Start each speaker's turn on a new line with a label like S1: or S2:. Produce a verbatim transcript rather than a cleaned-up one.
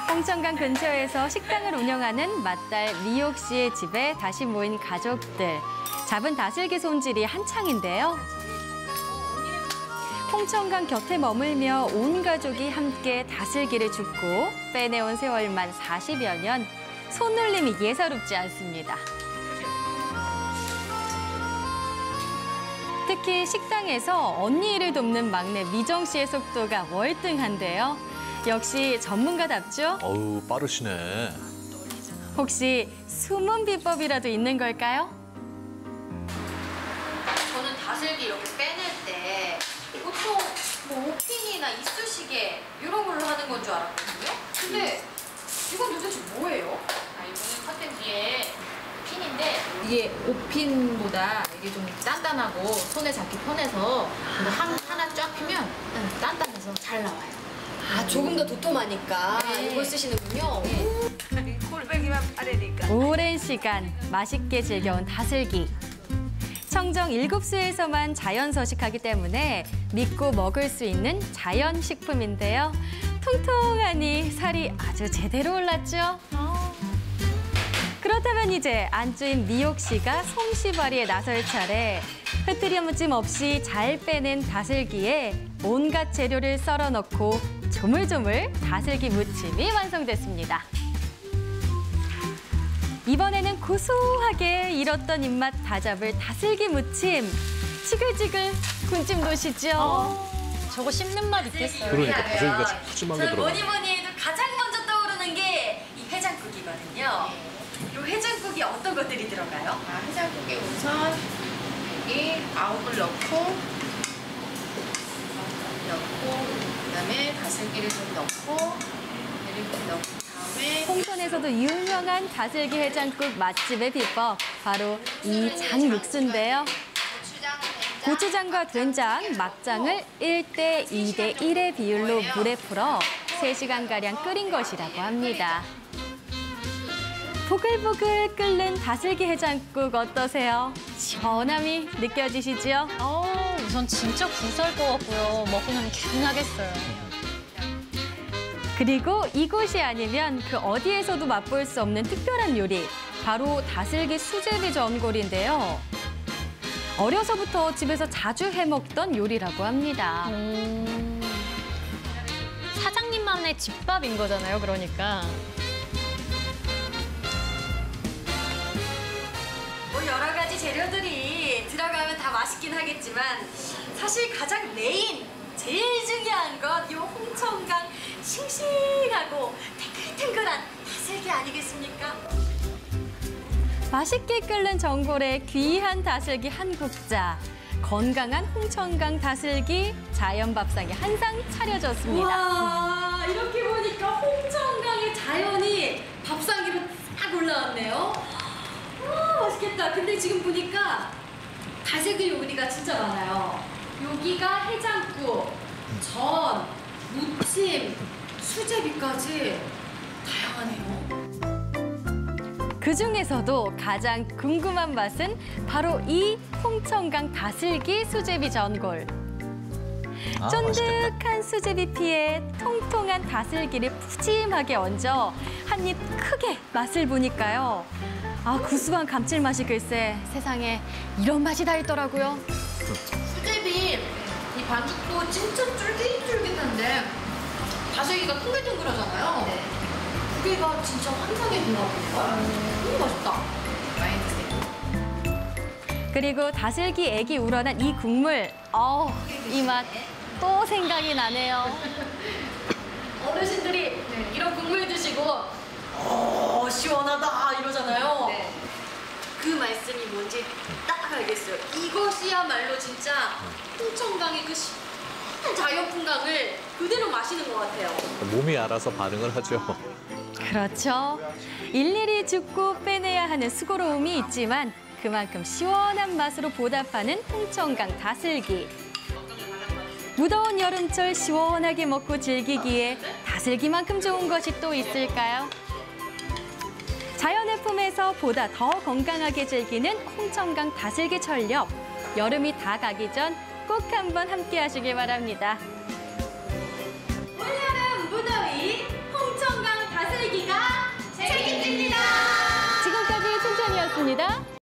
S1: 홍천강 근처에서 식당을 운영하는 맏딸 미옥 씨의 집에 다시 모인 가족들. 잡은 다슬기 손질이 한창인데요. 홍천강 곁에 머물며 온 가족이 함께 다슬기를 줍고 빼내온 세월만 사십여 년. 손놀림이 예사롭지 않습니다. 특히 식당에서 언니 일을 돕는 막내 미정 씨의 속도가 월등한데요. 역시 전문가답죠?
S2: 어우, 빠르시네.
S1: 혹시 숨은 비법이라도 있는 걸까요?
S3: 저는 다슬기 이렇게 빼낼 때 보통 뭐 오핀이나 이쑤시개 이런 걸로 하는 건 줄 알았거든요. 근데 이건 도대체 뭐예요?
S4: 아, 이거는 커튼 뒤에 핀인데
S3: 이게 오핀보다 이게 좀 단단하고 손에 잡기 편해서 이거 한, 하나 쫙 피면 단단해서 잘 나와요.
S5: 아, 조금 더 도톰하니까
S3: 네.
S5: 이걸 쓰시는군요.
S3: 네.
S4: 꼴배기만 빠르니까.
S1: 오랜 시간 맛있게 즐겨온 다슬기. 청정 일곱 수에서만 자연 서식하기 때문에 믿고 먹을 수 있는 자연 식품인데요. 통통하니 살이 아주 제대로 올랐죠. 그렇다면 이제 안주인 미옥 씨가 솜씨 발휘에 나설 차례. 흐트러짐 없이 잘 빼낸 다슬기에 온갖 재료를 썰어 넣고 조물조물 다슬기 무침이 완성됐습니다. 이번에는 고소하게 익었던 입맛 다잡을 다슬기 무침. 지글지글 군침 도시죠.
S6: 어, 저거 씹는 맛 있겠어요.
S2: 그러니까 다슬기가 참 푸짐하게
S5: 저는
S2: 들어가.
S5: 뭐니 뭐니 해도 가장 먼저 떠오르는 게 이 해장국이거든요. 이 해장국이 어떤 것들이 들어가요?
S4: 아, 해장국에 우선 여기 아욱을 넣고 넣고 그다음에 다슬기를 좀 넣고 이렇게 넣은 다음에
S1: 홍천에서도 유명한 다슬기 해장국 맛집의 비법, 바로 이 장육수인데요. 고추장과 된장, 막장을 일 대 이 대 일의 비율로 물에 풀어 세 시간가량 끓인 것이라고 합니다. 보글보글 끓는 다슬기 해장국 어떠세요? 시원함이 느껴지시죠?
S6: 어, 우선 진짜 구수할 것 같고요. 먹고 나면 개운하겠어요.
S1: 그리고 이곳이 아니면 그 어디에서도 맛볼 수 없는 특별한 요리, 바로 다슬기 수제비 전골인데요. 어려서부터 집에서 자주 해먹던 요리라고 합니다.
S6: 음, 사장님만의 집밥인 거잖아요, 그러니까.
S5: 뭐 여러 가지 재료들이 들어가면 다 맛있긴 하겠지만 사실 가장 메인, 제일 중요한 건 이 홍천강 싱싱하고 탱글탱글한 다슬기 아니겠습니까?
S1: 맛있게 끓는 전골에 귀한 다슬기 한 국자, 건강한 홍천강 다슬기 자연 밥상에 한 상 차려졌습니다.
S5: 와, 이렇게 보니까 홍천강의 자연이 밥상 위로 딱 올라왔네요. 와, 맛있겠다. 근데 지금 보니까 다슬기 요리가 진짜 많아요. 여기가 해장국, 전, 무침, 수제비까지 다양하네요.
S1: 그중에서도 가장 궁금한 맛은 바로 이 홍천강 다슬기 수제비 전골.
S2: 아,
S1: 쫀득한
S2: 맛있겠다.
S1: 수제비 피에 통통한 다슬기를 푸짐하게 얹어 한 입 크게 맛을 보니까요. 아, 구수한 감칠맛이 글쎄 세상에 이런 맛이 다 있더라고요.
S3: 수제비 이 반죽도 진짜 쫄깃쫄깃한데 다슬기가 탱글탱글하잖아요.
S4: 네.
S3: 그게가 진짜 환상의 궁합이에요. 너무 맛있다.
S4: 많이 드세요.
S1: 그리고 다슬기 액이 우러난 이 국물, 어우, 이 맛 또 생각이 나네요.
S5: 어르신들이
S4: 네.
S5: 이런 국물 드시고 어, 시원하다 이러잖아요.
S4: 네.
S5: 그 말씀이 뭔지 딱 알겠어요. 이것이야말로 진짜 홍천강의 그 시원한 자연 풍광을 그대로 마시는 것 같아요.
S2: 몸이 알아서 반응을 하죠.
S1: 그렇죠. 일일이 줍고 빼내야 하는 수고로움이 있지만 그만큼 시원한 맛으로 보답하는 홍천강 다슬기. 무더운 여름철 시원하게 먹고 즐기기에 다슬기만큼 좋은 것이 또 있을까요? 자연의 품에서 보다 더 건강하게 즐기는 홍천강 다슬기 철렵. 여름이 다 가기 전 꼭 한번 함께 하시길 바랍니다.
S5: 올여름 무더위 홍천강 다슬기
S1: 하겠습니다.